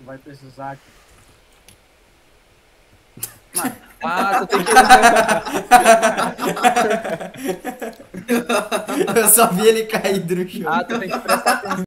vai precisar aqui. Ah, tu tem que... Eu só vi ele cair do chão. Ah, tu tem que prestar atenção.